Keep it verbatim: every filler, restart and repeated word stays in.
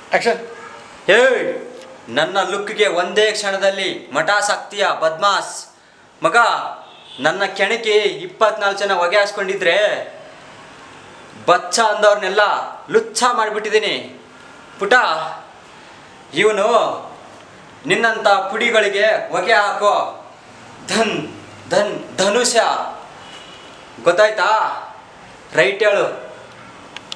Action. ಏಯ್, ನನ್ನ ಲುಕ್ಗೆ ಒಂದೇ ಕ್ಷಣದಲ್ಲಿ ಮಟಾಸಾಕ್ತಿಯ ಬದ್ಮಾಸ್ ಮಗ. ನನ್ನ ಕೆಣಕಿ ಇಪ್ಪತ್ನಾಲ್ಕು ಜನ ಹೊಗೆ ಹಾಸ್ಕೊಂಡಿದ್ರೆ ಬಚ್ಚ ಅಂದವ್ರನ್ನೆಲ್ಲ ಲುಚ್ಚ ಮಾಡಿಬಿಟ್ಟಿದ್ದೀನಿ ಪುಟ. ಇವನು ನಿನ್ನಂಥ ಪುಡಿಗಳಿಗೆ ಹೊಗೆ ಹಾಕೋ ಧನ್ ಧನ್ ಧನುಷ್ಯ, ಗೊತ್ತಾಯ್ತಾ? ರೈಟ್ ಹೇಳು.